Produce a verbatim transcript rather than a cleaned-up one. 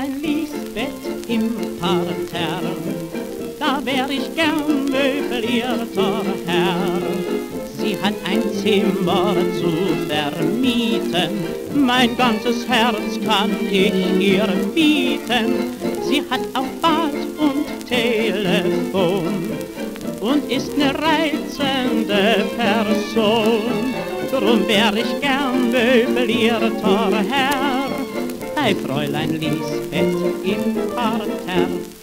Fräulein Lisbeth im Parterre, da wär ich gern möblierter Herr. Sie hat ein Zimmer zu vermieten, mein ganzes Herz kann ich ihr bieten. Sie hat auch Bad und Telefon und ist ne reizende Person. Drum wär ich gern möblierter Herr bei Fräulein Lisbeth im Parterre.